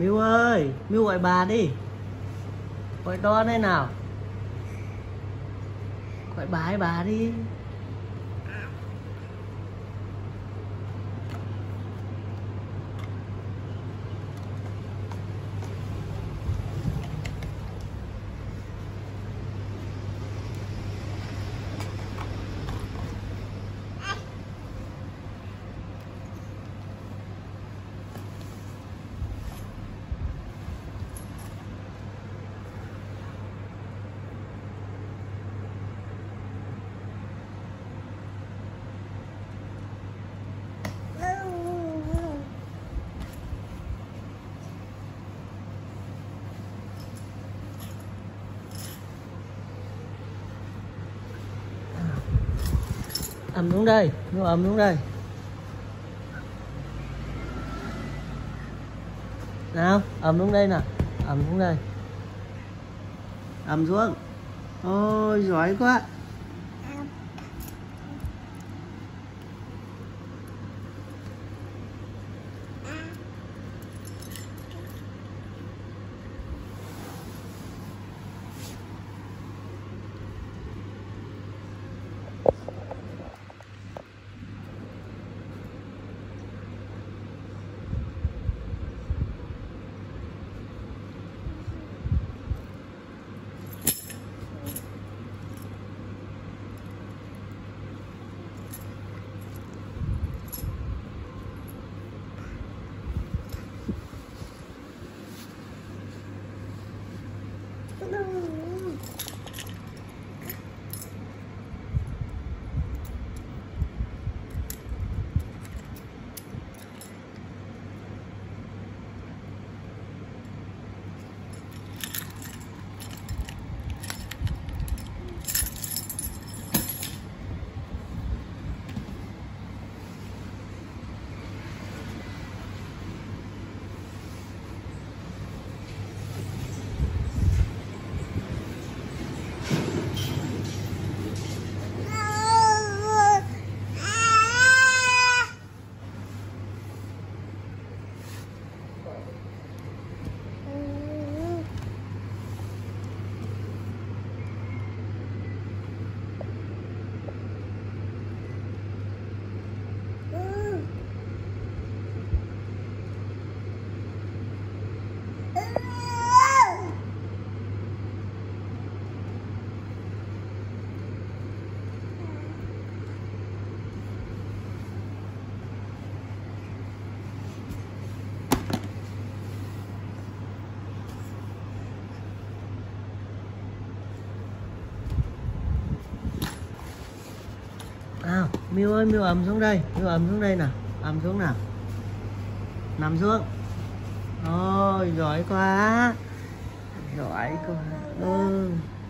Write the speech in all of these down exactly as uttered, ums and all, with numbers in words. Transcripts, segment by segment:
Miu ơi, Miu gọi bà đi. Gọi to đây nào. Gọi bà hay bà đi. Ẩm xuống đây, Miu ẩm xuống đây. Nào, ẩm xuống đây nào. Ẩm xuống đây. Ẩm xuống. Ôi giỏi quá. Nào, Miu ơi, Miu ẩm xuống đây, Miu ẩm xuống đây nào, ẩm xuống nào. Nằm xuống. Ôi, giỏi quá. Giỏi quá. Ừ.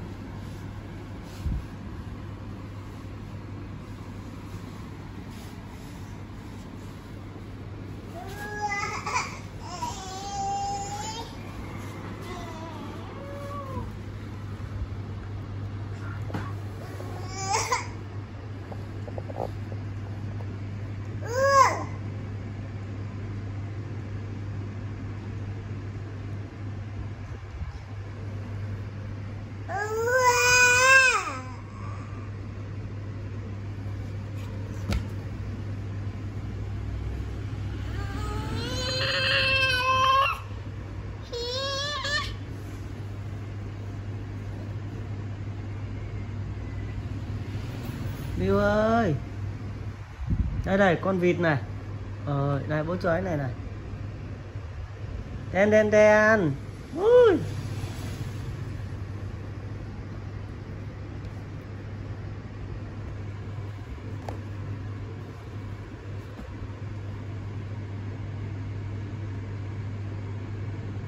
Miu ơi, đây đây con vịt này. Ờ, này bố chó này này. Đen đen đen. Ui.